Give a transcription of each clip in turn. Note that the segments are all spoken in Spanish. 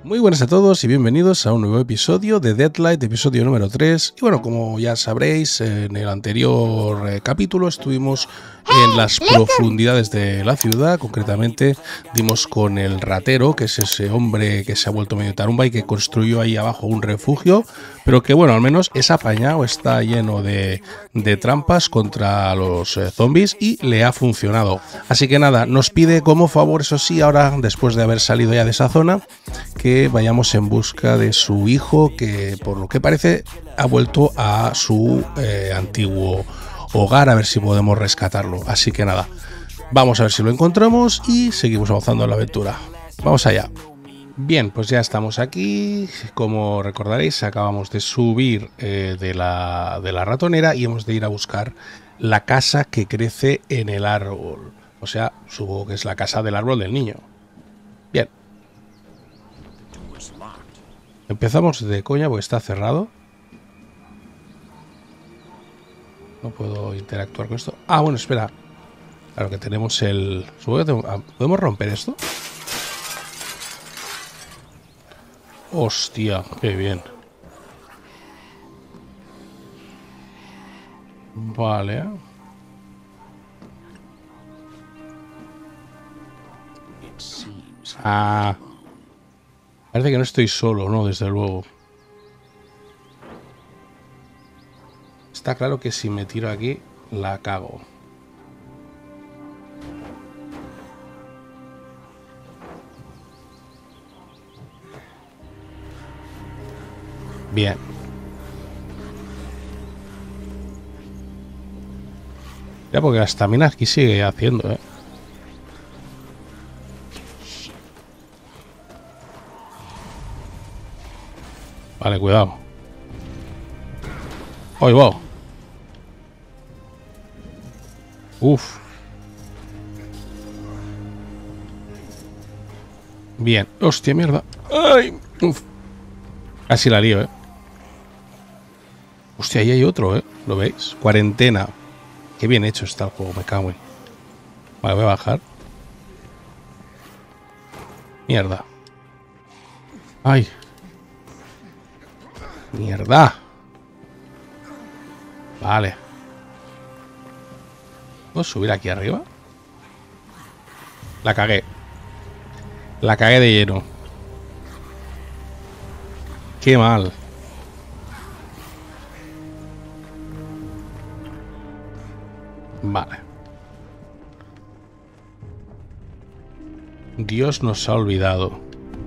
Muy buenas a todos y bienvenidos a un nuevo episodio de Deadlight, episodio número 3. Y bueno, como ya sabréis, en el anterior capítulo estuvimos en las profundidades de la ciudad. Concretamente dimos con el ratero, que es ese hombre que se ha vuelto medio tarumba y que construyó ahí abajo un refugio, pero que bueno, al menos es apañado, está lleno de trampas contra los zombies y le ha funcionado. Así que nada, nos pide como favor, eso sí, ahora después de haber salido ya de esa zona, que vayamos en busca de su hijo, que por lo que parece ha vuelto a su antiguo hogar, a ver si podemos rescatarlo. Así que nada, vamos a ver si lo encontramos y seguimos avanzando en la aventura. Vamos allá. Bien, pues ya estamos aquí. Como recordaréis, acabamos de subir de la ratonera y hemos de ir a buscar la casa que crece en el árbol. O sea, supongo que es la casa del árbol del niño. Bien. Empezamos de coña porque está cerrado. No puedo interactuar con esto. Ah, bueno, espera. Claro que tenemos el... ¿Podemos romper esto? Hostia, qué bien. Vale. Ah. Parece que no estoy solo, ¿no? Desde luego. Está claro que si me tiro aquí, la cago. Bien. Ya, porque la estamina aquí sigue haciendo, ¿eh? Vale, cuidado. ¡Ay, wow! Uf. Bien. Hostia, mierda. ¡Ay! Uf. Casi la lío, ¿eh? Hostia, ahí hay otro, ¿eh? ¿Lo veis? Cuarentena. Qué bien hecho está el juego, me cago en. Vale, voy a bajar. Mierda. ¡Ay! ¡Mierda! Vale. ¿Puedo subir aquí arriba? La cagué. La cagué de lleno. Qué mal. Vale. Dios nos ha olvidado.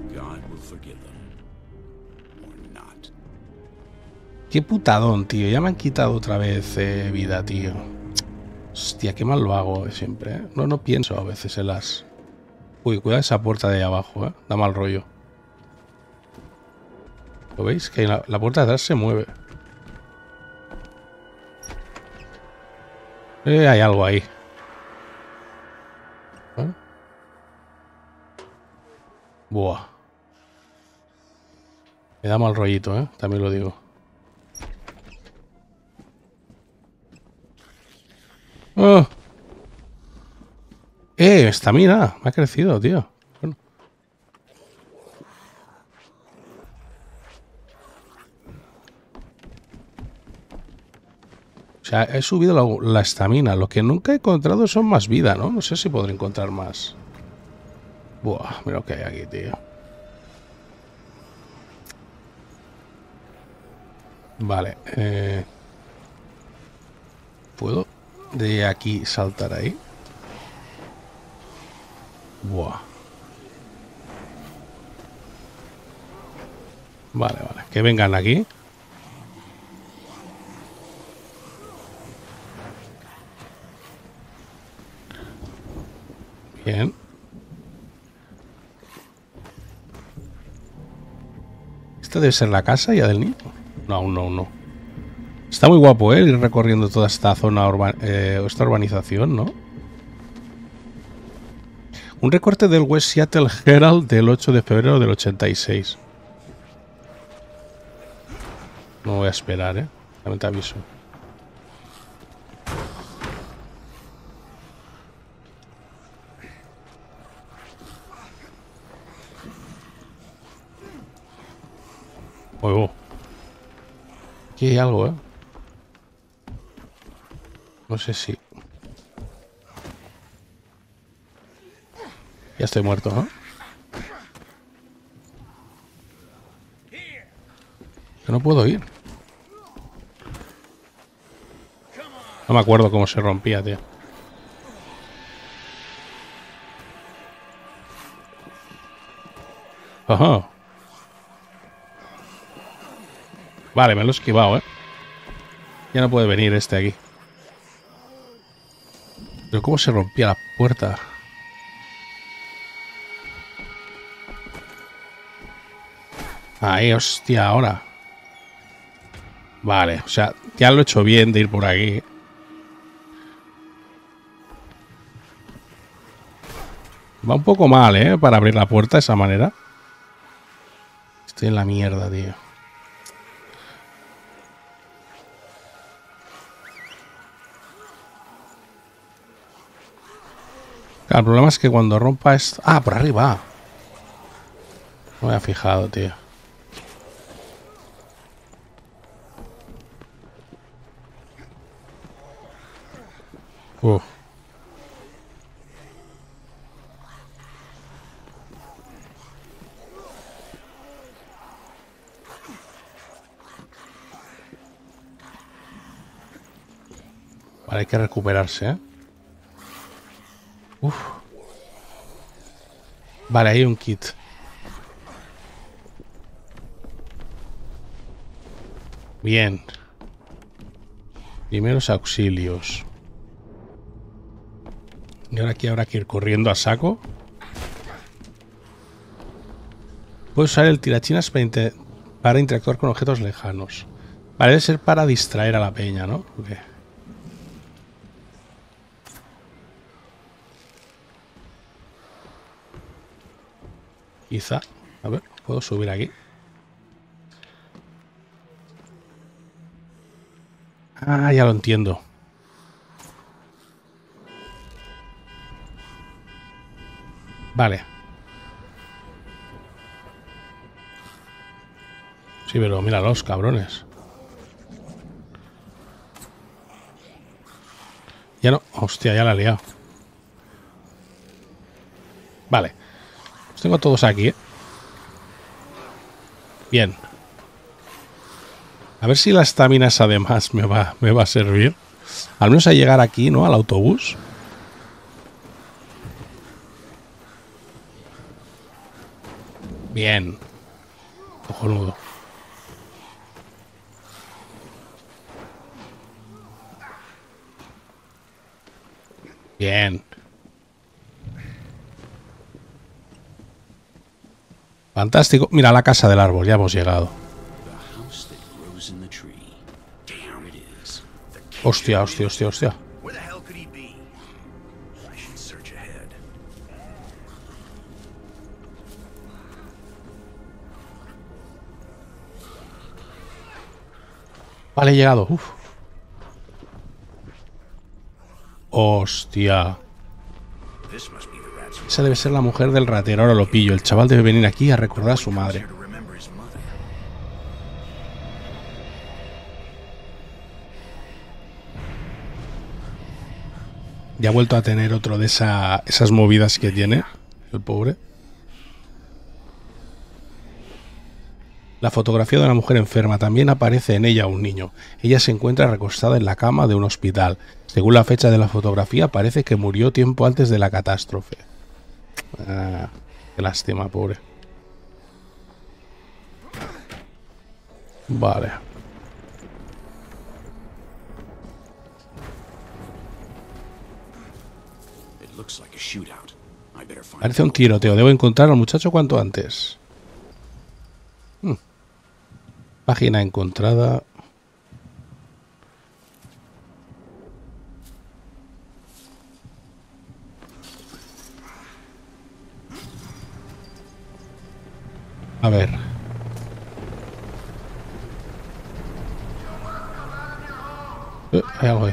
Qué putadón, tío. Ya me han quitado otra vez vida, tío. Hostia, qué mal lo hago siempre, ¿eh? No pienso a veces en las... Uy, cuidado esa puerta de ahí abajo, ¿eh? Da mal rollo. ¿Lo veis? Que la puerta de atrás se mueve. Hay algo ahí. ¿Eh? Buah. Me da mal rollito, ¿eh? También lo digo. ¡Oh! Estamina. Me ha crecido, tío. Bueno. O sea, he subido la estamina. Lo que nunca he encontrado son más vida, ¿no? No sé si podré encontrar más. Buah, mira lo que hay aquí, tío. Vale. ¿Puedo de aquí saltar ahí? Buah. Vale, vale. Que vengan aquí. Bien. ¿Esta debe ser la casa ya del niño? No, no. Está muy guapo, ¿eh? Ir recorriendo toda esta zona, esta urbanización, ¿no? Un recorte del West Seattle Herald del 8 de febrero del 86. No voy a esperar, ¿eh? También te aviso. Oh. Aquí hay algo, ¿eh? No sé si... Ya estoy muerto, ¿no? Que no puedo ir. No me acuerdo cómo se rompía, tío. Ajá. Vale, me lo he esquivado, ¿eh? Ya no puede venir este aquí. Pero ¿cómo se rompía la puerta? Ahí, hostia, ahora. Vale, o sea, ya lo he hecho bien de ir por aquí. Va un poco mal, ¿eh? Para abrir la puerta de esa manera. Estoy en la mierda, tío. Claro, el problema es que cuando rompa esto... Ah, por arriba. No me había fijado, tío. Uf. Vale, hay que recuperarse, ¿eh? Uf. Vale, hay un kit. Bien. Primeros auxilios. Y ahora aquí habrá que ir corriendo a saco. Puedes usar el tirachinas para interactuar con objetos lejanos. Vale, debe ser para distraer a la peña, ¿no? Okay. Quizá. A ver, ¿puedo subir aquí? Ah, ya lo entiendo. Vale. Sí, pero míralos, cabrones. Ya no... Hostia, ya la he liado. Vale. Los tengo todos aquí, ¿eh? Bien. A ver si las estamina además me va a servir. Al menos a llegar aquí, ¿no? Al autobús. Bien. Cojonudo. Bien. Fantástico. Mira la casa del árbol, ya hemos llegado. Hostia, hostia, hostia, hostia. Vale, he llegado. Uf. Hostia. Esa debe ser la mujer del ratero. Ahora lo pillo. El chaval debe venir aquí a recordar a su madre. Ya ha vuelto a tener otro de esas movidas que tiene, el pobre. La fotografía de una mujer enferma. También aparece en ella un niño. Ella se encuentra recostada en la cama de un hospital. Según la fecha de la fotografía, parece que murió tiempo antes de la catástrofe. Ah, qué lástima, pobre. Vale. Parece un tiroteo. Debo encontrar al muchacho cuanto antes. Página encontrada. A ver. Hay algo ahí.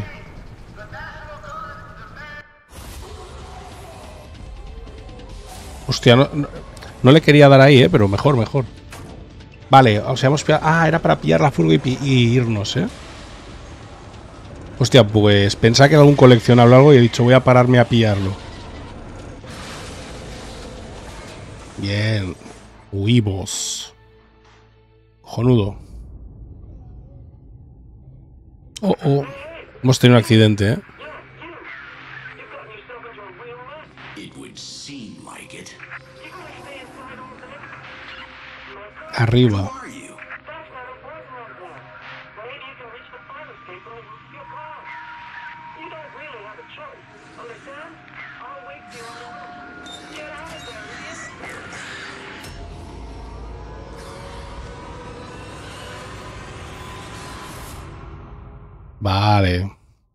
Hostia, no le quería dar ahí, pero mejor, mejor. Vale, o sea, hemos pillado... Ah, era para pillar la furgo y irnos, ¿eh? Hostia, pues pensaba que era algún coleccionable o algo y he dicho, voy a pararme a pillarlo. Bien. Huimos. Cojonudo. Oh, oh. Hemos tenido un accidente, ¿eh? Arriba. Vale.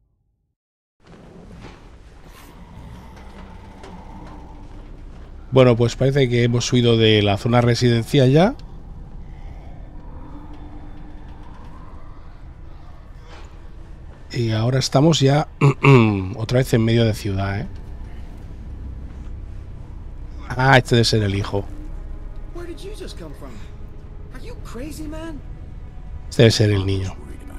Bueno, pues parece que hemos huido de la zona residencial ya. Y ahora estamos ya otra vez en medio de ciudad, ¿eh? Ah, este debe ser el hijo. Este debe ser el niño.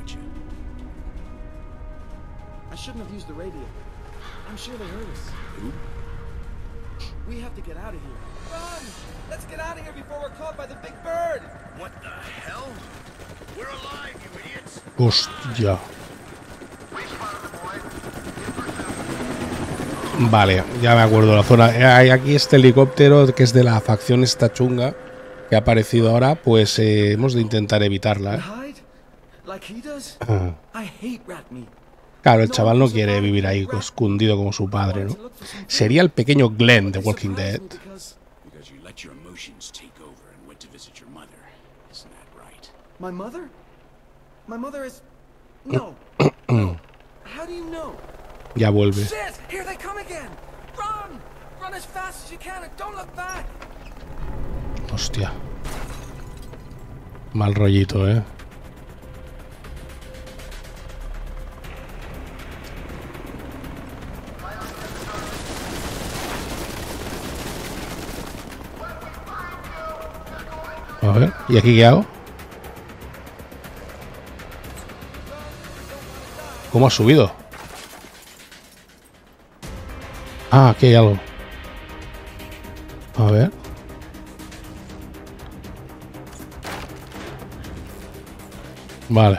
Hostia. Vale, ya me acuerdo la zona. Hay aquí este helicóptero que es de la facción esta chunga que ha aparecido ahora, pues hemos de intentar evitarla, ¿eh? Claro, el chaval no quiere vivir ahí escondido como su padre, ¿no? Sería el pequeño Glenn de Walking Dead. Ya vuelve. Hostia. Mal rollito, ¿eh? A ver, ¿y aquí qué hago? ¿Cómo ha subido? Ah, aquí hay algo. A ver. Vale.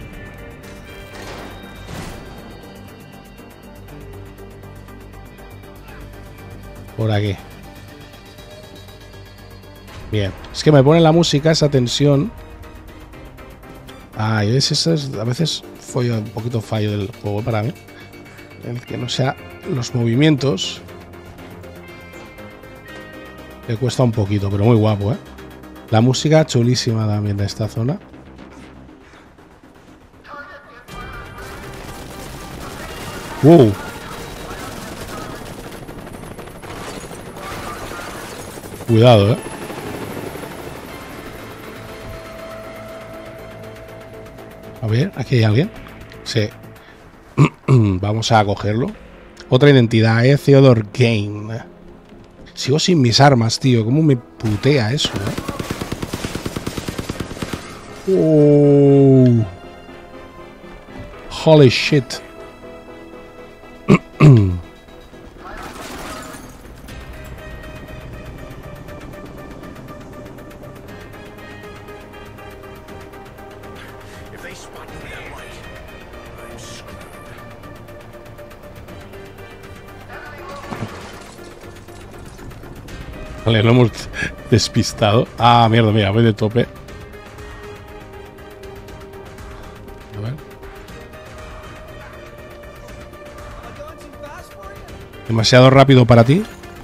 Por aquí. Bien. Es que me pone la música, esa tensión. Ah, y a veces fue un poquito fallo del juego para mí. El que no sea los movimientos. Le cuesta un poquito, pero muy guapo, ¿eh? La música chulísima también de esta zona. ¡Wow! Cuidado, ¿eh? A ver, ¿aquí hay alguien? Sí. Vamos a cogerlo. Otra identidad, Theodore Gain. Sigo sin mis armas, tío. ¿Cómo me putea eso, Oh. Holy shit. Vale, lo hemos despistado. Ah, mierda, mira, voy de tope. A ver. ¿Demasiado rápido para ti?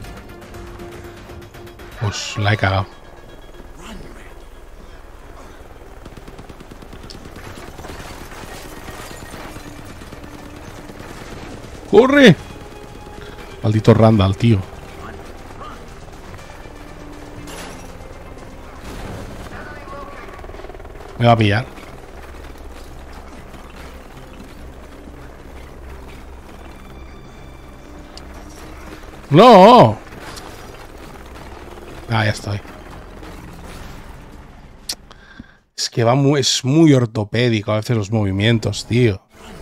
Pues la he cagado. ¡Corre! Maldito Randall, tío. Me va a pillar. ¡No! Ah, ya estoy. que va muy, es muy ortopédico a veces los movimientos, tío.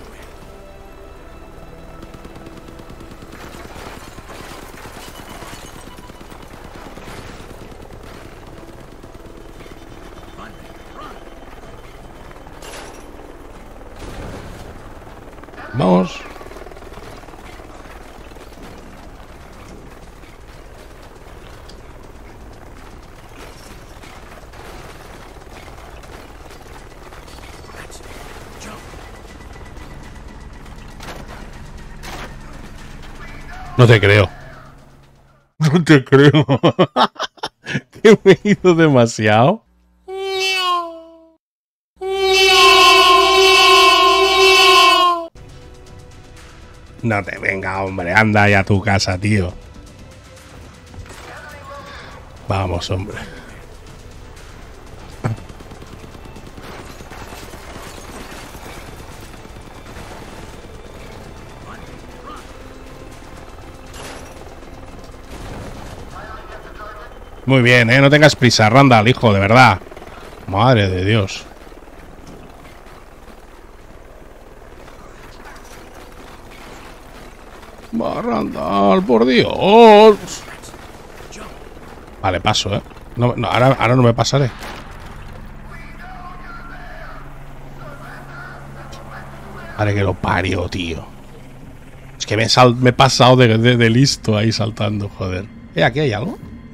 Vamos. No te creo. No te creo. Que me he ido demasiado. No te venga, hombre. Anda ya a tu casa, tío. Vamos, hombre. Muy bien, no tengas prisa, Randall, hijo, de verdad. Madre de Dios. Va, Randall, por Dios. Vale, paso, No, ahora no me pasaré. Vale, que lo parió, tío. Es que me he pasado de listo ahí saltando, joder. ¿Aquí hay algo?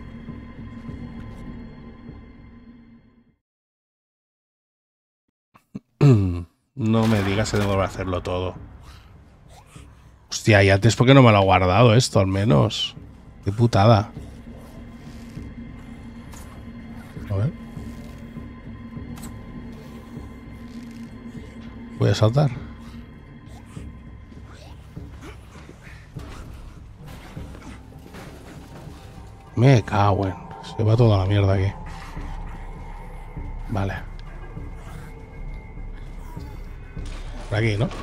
No me digas que tengo que hacerlo todo. Hostia, y antes porque no me lo ha guardado esto, al menos. Qué putada. A ver. Voy a saltar. Me cago en... Se va toda la mierda aquí. Vale. Por aquí, ¿no?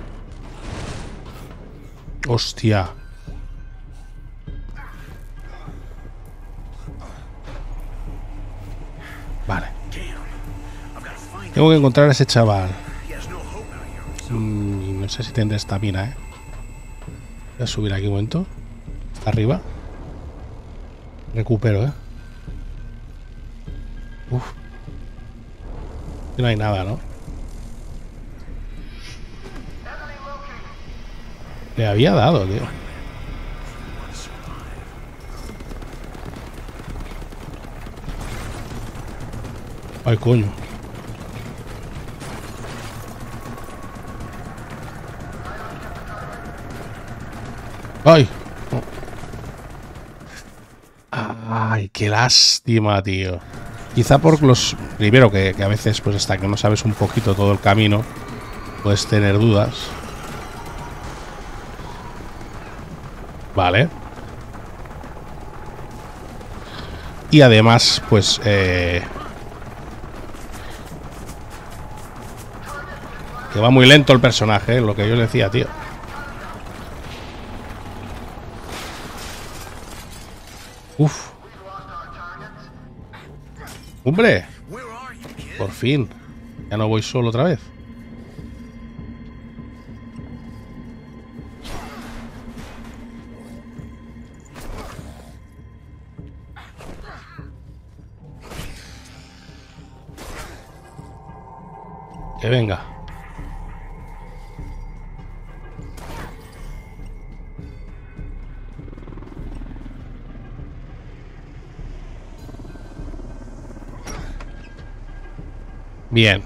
Hostia. Vale. Tengo que encontrar a ese chaval. No sé si tendré estamina, Voy a subir aquí un momento. Está arriba. Recupero, Uf. No hay nada, ¿no? Le había dado, tío. Ay, coño. Ay. Oh. Ay, qué lástima, tío. Quizá por los... Primero que a veces, pues hasta que no sabes un poquito todo el camino, puedes tener dudas. Vale. Y además, pues... que va muy lento el personaje, lo que yo le decía, tío. Uf. ¡Hombre! Por fin. Ya no voy solo otra vez. Que venga. Bien.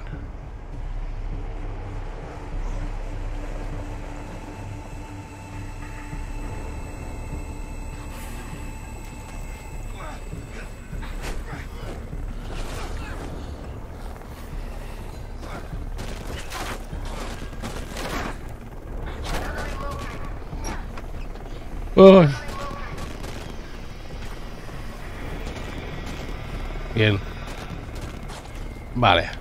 Uy. Bien. Vale.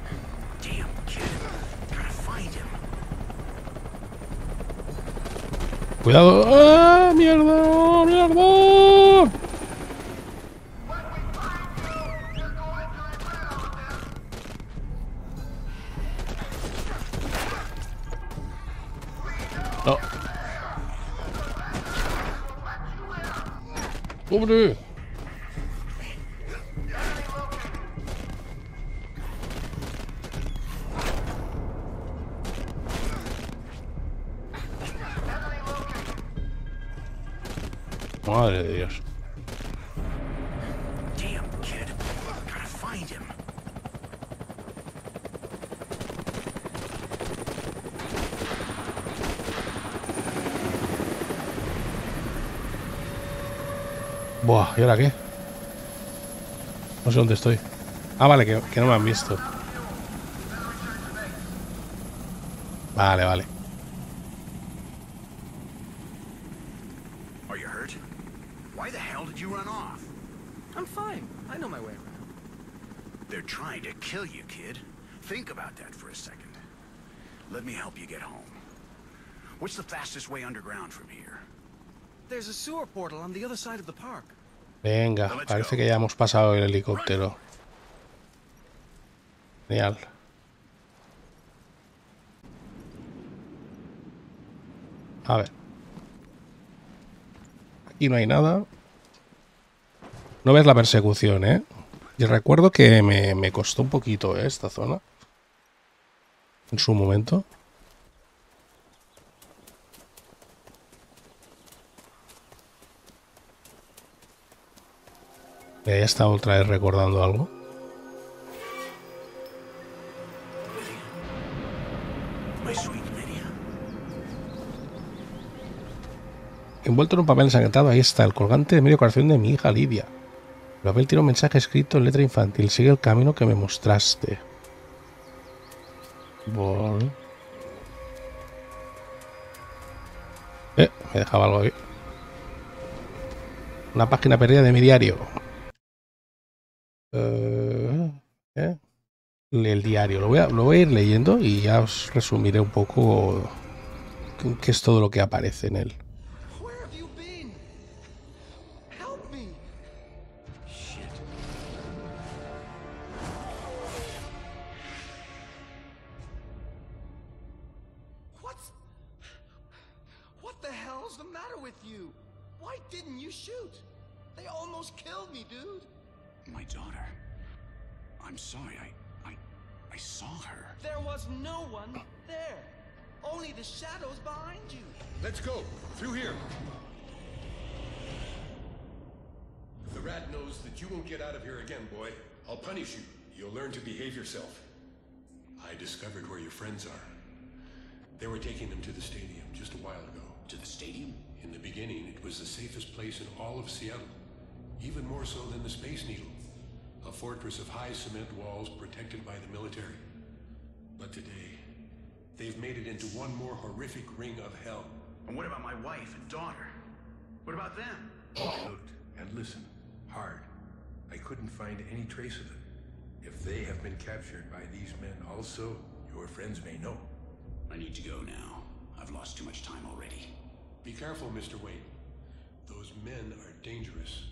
Cuidado. ¡Ah, mierda! ¡Mierda! No. ¡Hombre! Madre de Dios. Buah, ¿y ahora qué? No sé dónde estoy. Ah, vale, que no me han visto. Vale, vale. Are you hurt? Why the hell did you run off? I'm fine. I know my way around. They're trying to kill you, kid. Think about that for a second. Let me help you get home. What's the fastest way underground from here? There's a sewer portal on the other side of the park. Venga, parece que ya hemos pasado el helicóptero. Genial. A ver. Aquí no hay nada. No ves la persecución, ¿eh? Y recuerdo que me costó un poquito, ¿eh? Esta zona. En su momento. Ya está otra vez recordando algo. Envuelto en un papel ensangrentado, ahí está, el colgante de medio corazón de mi hija Lidia. El papel tiene un mensaje escrito en letra infantil. Sigue el camino que me mostraste. Bueno. Me dejaba algo ahí. Una página perdida de mi diario. El diario. Lo voy a ir leyendo y ya os resumiré un poco qué es todo lo que aparece en él. What the hell's the matter with you? Why didn't you shoot? They almost killed me, dude. My daughter. I'm sorry, I saw her. There was no one there. Only the shadows behind you. Let's go. Through here. If the rat knows that you won't get out of here again, boy, I'll punish you. You'll learn to behave yourself. I discovered where your friends are. They were taking them to the stadium just a while ago. To the stadium? In the beginning, it was the safest place in all of Seattle. Even more so than the Space Needle. A fortress of high cement walls protected by the military. But today, they've made it into one more horrific ring of hell. And what about my wife and daughter? What about them? I looked and listened hard. I couldn't find any trace of them. If they have been captured by these men also, your friends may know. I need to go now. I've lost too much time already. Be careful, Mr. Wayne. Those men are dangerous.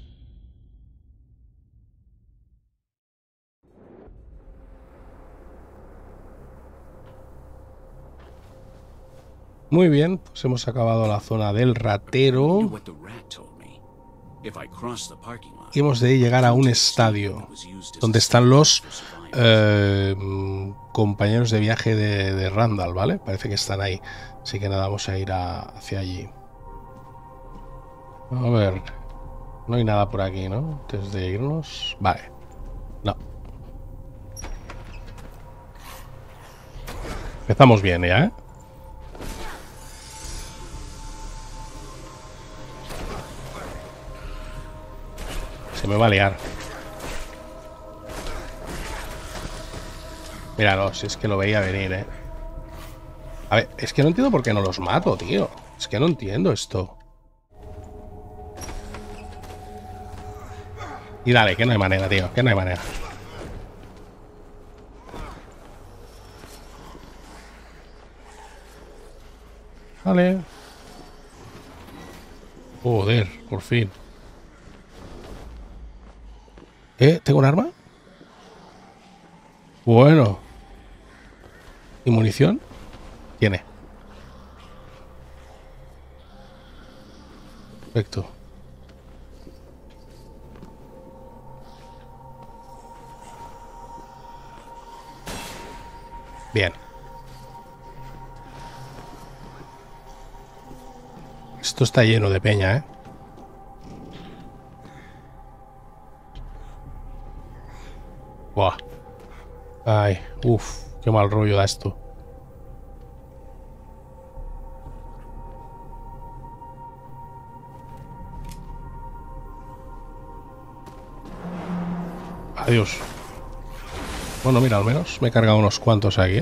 Muy bien, pues hemos acabado la zona del ratero. Y hemos de llegar a un estadio donde están los compañeros de viaje de Randall, ¿vale? Parece que están ahí. Así que nada, vamos a ir hacia allí. A ver. No hay nada por aquí, ¿no? Antes de irnos. Vale. No. Empezamos bien ya, ¿eh? Se me va a liar. Míralo, si es que lo veía venir, ¿eh? A ver, es que no entiendo por qué no los mato, tío. Es que no entiendo esto. Y dale, que no hay manera, tío. Que no hay manera. Vale. Joder, por fin. ¿Tengo un arma? Bueno. ¿Y munición? Tiene. Perfecto. Bien. Esto está lleno de peña, ¿eh? Buah. Ay, uff, qué mal rollo da esto. Adiós. Bueno, mira, al menos me he cargado unos cuantos aquí, ¿eh?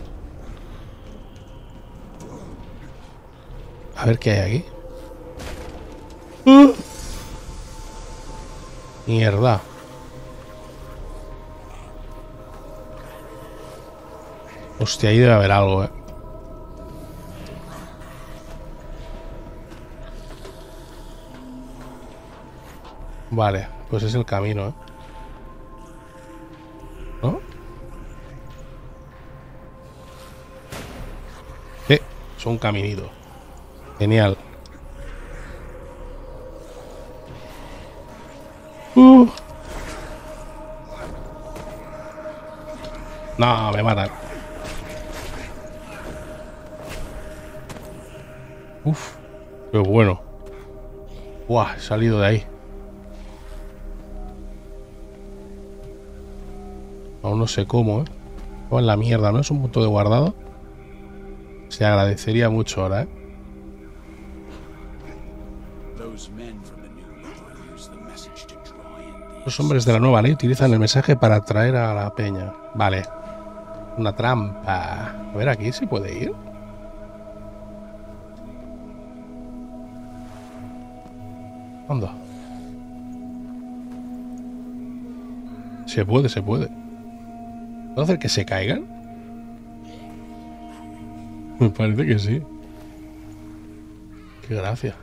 A ver qué hay aquí. Mierda. Hostia, ahí debe haber algo, ¿eh? Vale, pues es el camino, ¿eh? ¿No? Es un caminito. Genial. No, me matan. Uf, qué bueno. Buah, he salido de ahí. Aún no sé cómo, ¿eh? O en la mierda, ¿no? Es un punto de guardado. Se agradecería mucho ahora, ¿eh? Los hombres de la nueva ley utilizan el mensaje para atraer a la peña. Vale. Una trampa. A ver, aquí se puede ir. Anda. Se puede, se puede. ¿Puedo hacer que se caigan? Me parece que sí. Qué gracia.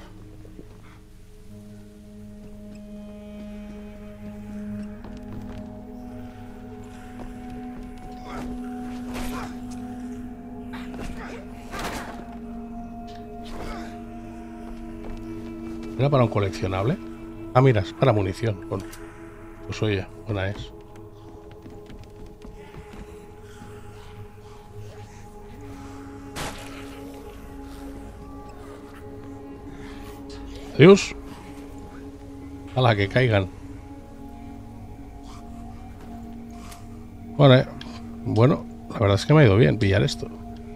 ¿Era para un coleccionable? Ah, mira, es para munición. Bueno, pues oye, buena es. Adiós. A la que caigan. Vale. Bueno, la verdad es que me ha ido bien pillar esto.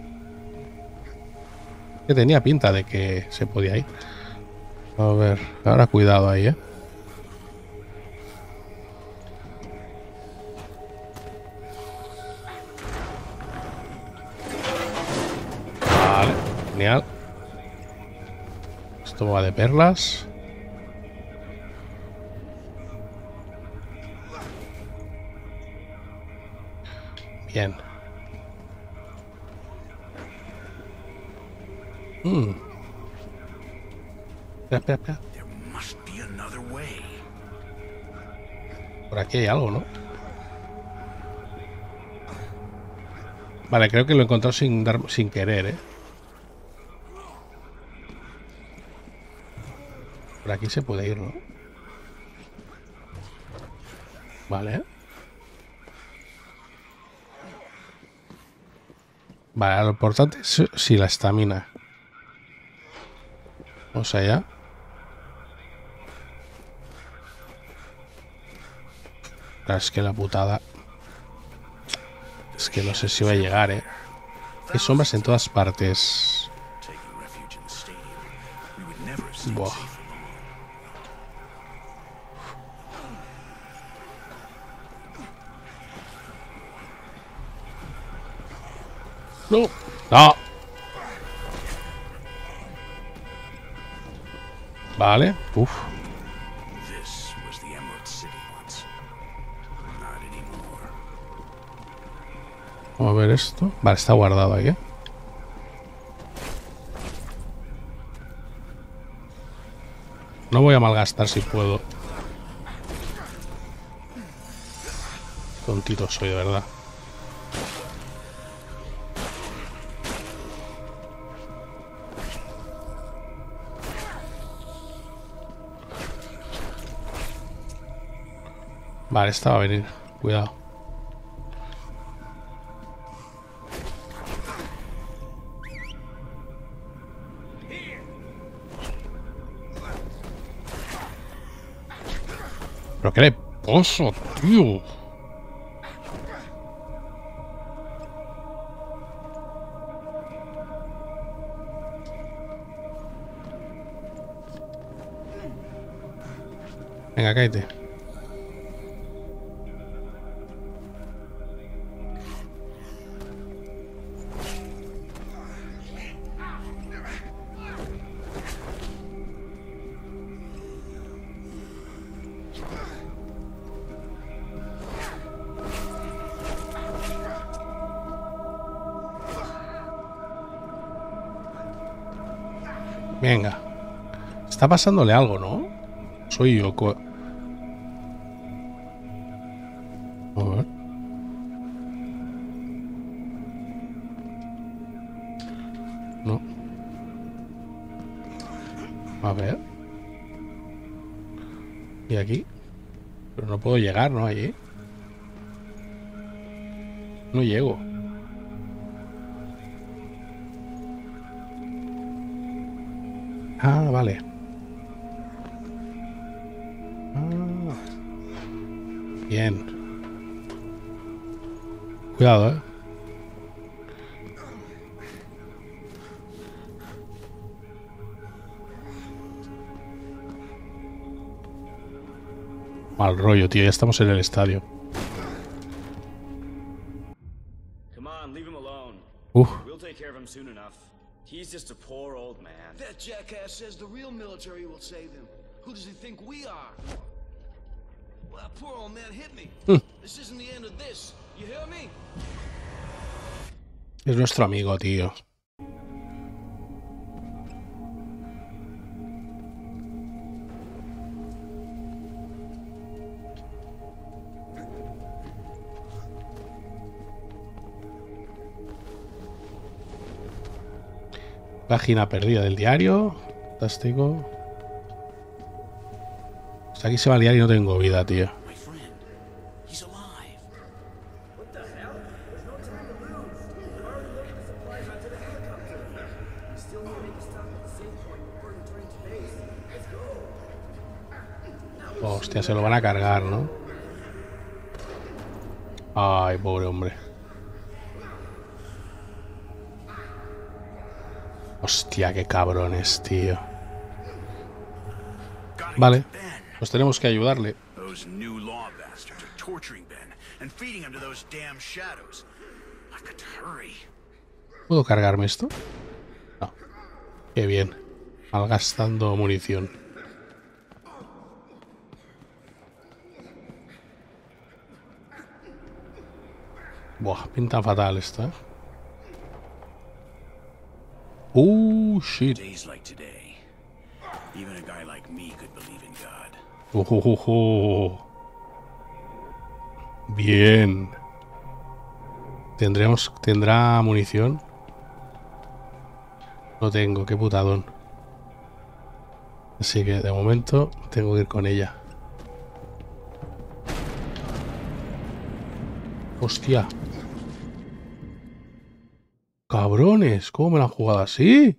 Que tenía pinta de que se podía ir. A ver, ahora cuidado ahí, ¿eh? Vale, genial. Esto va de perlas. Bien. Espera, espera, espera. Por aquí hay algo, ¿no? Vale, creo que lo he encontrado sin querer, ¿eh? Por aquí se puede ir, ¿no? Vale. Vale, lo importante es si la estamina. Vamos allá. Es que la putada. Es que no sé si va a llegar, ¿eh? Hay sombras en todas partes. Buah. No. No. Vale. Uf. Vamos a ver esto. Vale, está guardado ahí, ¿eh? No voy a malgastar si puedo. Tontito soy, de verdad. Vale, esta va a venir. Cuidado. ¿Pero qué le pasa, tío? Venga, cállate. Venga. Está pasándole algo, ¿no? Soy yo. A ver. No. A ver. ¿Y aquí? Pero no puedo llegar, ¿no? Allí. No llego. Ah, vale. Ah. Bien. Cuidado, ¿eh? Mal rollo, tío. Ya estamos en el estadio. We'll take care of him soon enough. He's just a poor old man. That jackass says the real military will save him. Who does he think we are? Well, that poor old man hit me. This isn't the end of this. You hear me? Es nuestro amigo, tío. Página perdida del diario. Fantástico. Hasta aquí se va el diario y no tengo vida, tío. My friend, he's alive. What the hell? There's no time to lose. We're already loading the supplies onto the helicopter. We still need to make a stop at the safe point before returning to base. Let's go. Hostia, se lo van a cargar, ¿no? Ay, pobre hombre. Hostia, qué cabrones, tío. Vale, pues tenemos que ayudarle. Those new law bastards are torturing Ben and feeding him to those damn shadows. I got to hurry. ¿Puedo cargarme esto? No. Qué bien. Malgastando munición. Buah, pinta fatal esto, ¿eh? Shit. Days like today, even a guy like me could believe in God. Bien. ¿Tendrá munición? No tengo, qué putadón. Así que de momento tengo que ir con ella. Hostia. Cabrones, ¿cómo me la han jugado así?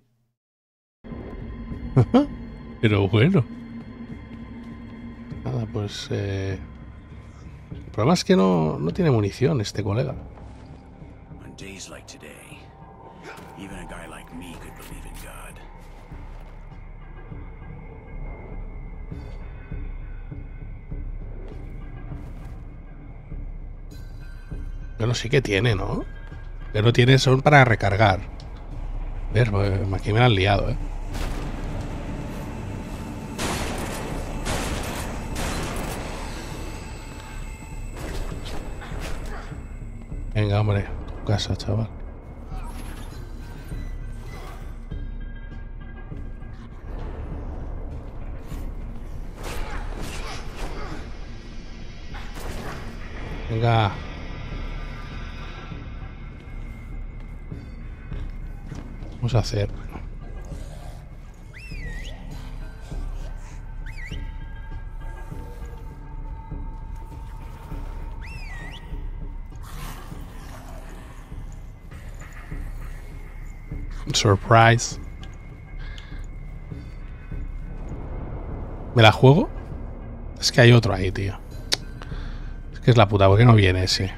Pero bueno. Nada, pues... El problema es que no tiene munición este colega. On days like today, even a guy like me could believe in God. Yo no sé qué tiene, ¿no? Que no tiene son para recargar. A ver, aquí me la han liado, ¿eh? Venga, hombre, tu casa, chaval. Venga. Vamos a hacer. Surprise. ¿Me la juego? Es que hay otro ahí, tío. Es que es la puta, ¿por qué no viene ese?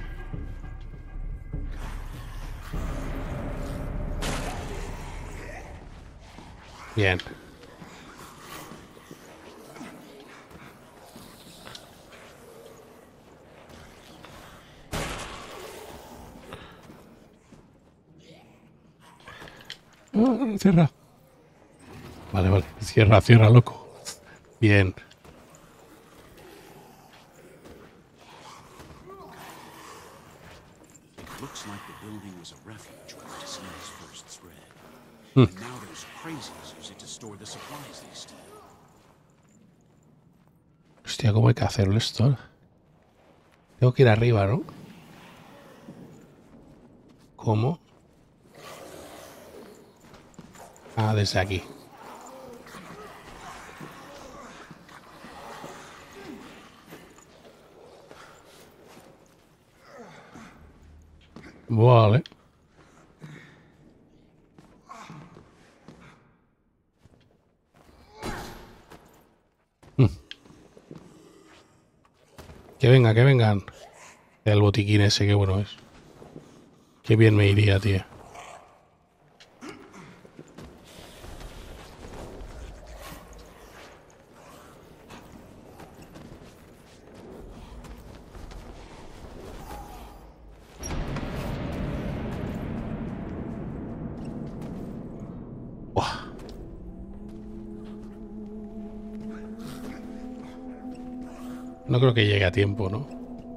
Bien. Cierra. Vale, vale. Cierra, cierra, loco. Bien. Looks like the building was a refuge when the disease first spread. And now those crazies use it to store the supplies they steal. Hostia, ¿cómo hay que hacerlo esto? Tengo que ir arriba, ¿no? ¿Cómo? Ah, desde aquí. Vale. Que venga, que vengan. El botiquín ese, qué bueno es. Qué bien me iría, tío. Buah. No creo que llegue a tiempo, ¿no?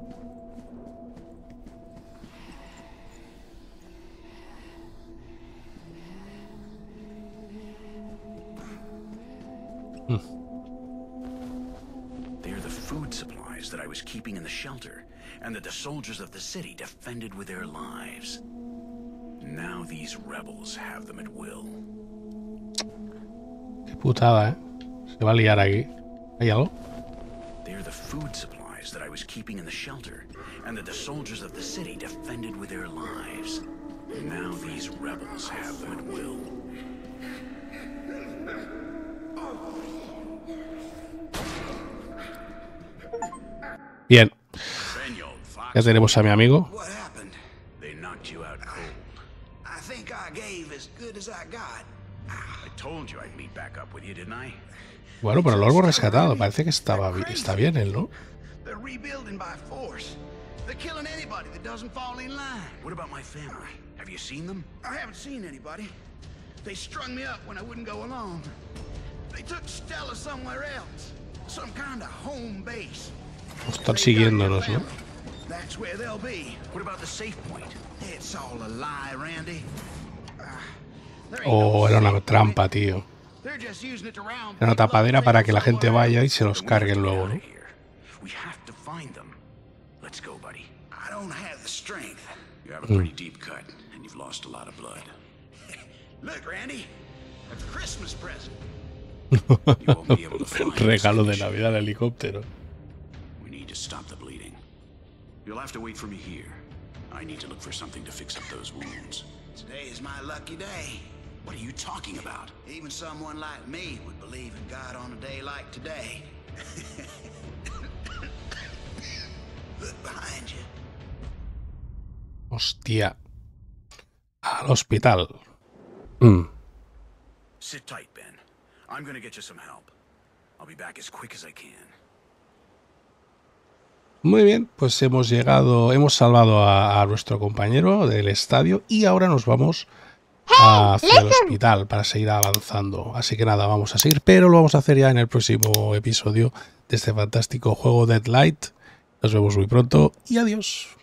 They're the food supplies that I was keeping in the shelter, and that the soldiers of the city defended with their lives. Now these rebels have them at will. Qué putada, ¿eh? Se va a liar aquí. ¿Hay algo? They're the food supplies that I was keeping in the shelter, and that the soldiers of the city defended with their lives. Now these rebels have them at will. Bien. Ben, you old fox. Ya tenemos a mi amigo. What happened? They knocked you out cold. I think I gave as good as I got. I told you I'd meet back up with you, didn't I? Bueno, pero lo hemos rescatado. Parece que está bien él, ¿no? They're rebuilding by force. They're killing anybody that doesn't fall in line. What about my family? Have you seen them? I haven't seen anybody. They strung me up when I wouldn't go along. They took Stella somewhere else. Some kind of home base. Están siguiéndonos, ¿no? That's where they'll be. What about the safe point? It's all a lie, Randy. There ain't Oh, no era una safe trampa, point. tío. They're just using it to round Era una people up tapadera and para take que la them gente somewhere vaya y else. se los carguen luego, ¿no? We have to find them. Let's go, buddy. I don't have the strength. You have a pretty deep cut, and you've lost a lot of blood. Look, Randy, a Christmas present. You won't be able to fly. Regalo de Navidad al helicóptero. We need to stop the bleeding. You'll have to wait for me here. I need to look for something to fix up those wounds. Today is my lucky day. What are you talking about? Even someone like me would believe in God on a day like today. Look behind you. Hostia. Al hospital. Sit tight, Ben. I'm gonna get you some help. I'll be back as quick as I can. Muy bien, pues hemos salvado a nuestro compañero del estadio y ahora nos vamos hacia el hospital para seguir avanzando. Así que nada, vamos a seguir, pero lo vamos a hacer ya en el próximo episodio de este fantástico juego Deadlight. Nos vemos muy pronto y adiós.